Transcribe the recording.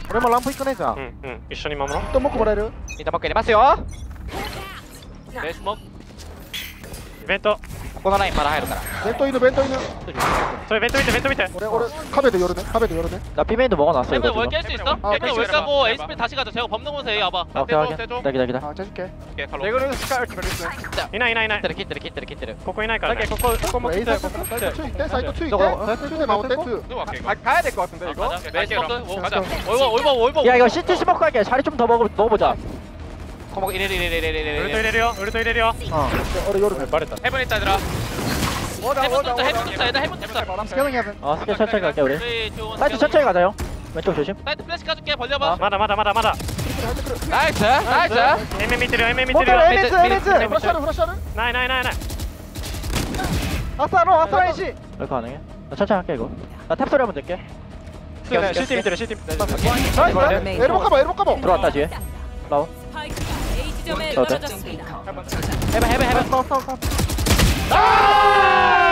俺もランプ行かないじゃん。 一緒に守ろう。 ともこもらえる？ みんな僕入れますよ。 ベースもイベント。 ここのラインまだ入るから。 弁当犬弁当犬。 それイベント見てイベント見て。 俺壁で寄るね。壁で寄るね。 나 비메인도 먹어놨어 해븐 이거 월 지금. 깰 수 있어? 해븐 월 까고 에이스필 다시 가자. 제가 범능 보세요. A 와봐. 오케이 오케이. 기다 기다 기다. 아, 짜줄게. 오케이 갈로. レグルスカルキルス。 いないいないいない。 kit들. ここいないからね。 ここも A 来て。 사이트 사이트 투 있대. 사이트 투 있대. 저거, 사이트 투에 마운테 투. 누구 갈게 이거? 아 가야 될 것 같은데 이거. 가자. 베이스 스모크. 가자. 올버. 야 이거 시트 스모크 할게. 자리 좀 더 먹어보자. 거목 이래. ウルト入れるよ。ウルト入れるよ。 俺寄るね。 해븐 있다 얘들아. 오다 해븐 오다 tus다. 해븐 tus다. 얘들 해븐 tus다. 스캐닝 해븐. 스킬 천천히 갈게 우리. 3, 2, 1. 사이트 천천히 가자요. 왼쪽 조심. 사이트 플래시 까줄게. 벌려봐. まだまだまだまだ。 나이스. MA見てるよ。MA見てるよ。 에미스. 프라샤르 프라샤르. ないないないない。 아싸노 아싸 이시. 왜 가능해? 나 천천히 할게 이거. 나 탭 소리 한번 낼게. CT見てるCT。 나이스. 에르모 까봐 에르모 까봐. 들어왔다 뒤에. 라우. 스파이크가 A 지점에 어때? 떨어졌습니다. 해봐. 싸워 싸워 싸워. 아!